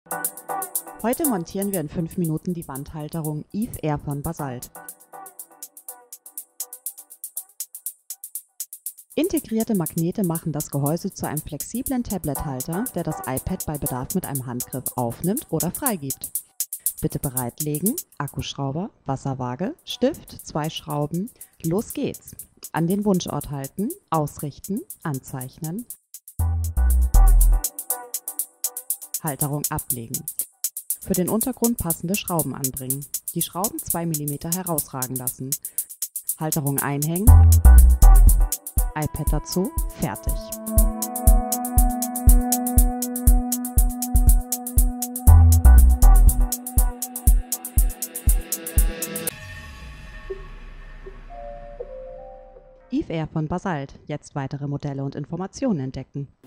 Heute montieren wir in 5 Minuten die Wandhalterung Eve Air von Basalt. Integrierte Magnete machen das Gehäuse zu einem flexiblen Tablet-Halter, der das iPad bei Bedarf mit einem Handgriff aufnimmt oder freigibt. Bitte bereitlegen, Akkuschrauber, Wasserwaage, Stift, 2 Schrauben. Los geht's! An den Wunschort halten, ausrichten, anzeichnen. Halterung ablegen. Für den Untergrund passende Schrauben anbringen. Die Schrauben 2 mm herausragen lassen. Halterung einhängen. iPad dazu, fertig. Eve Air von Basalt. Jetzt weitere Modelle und Informationen entdecken.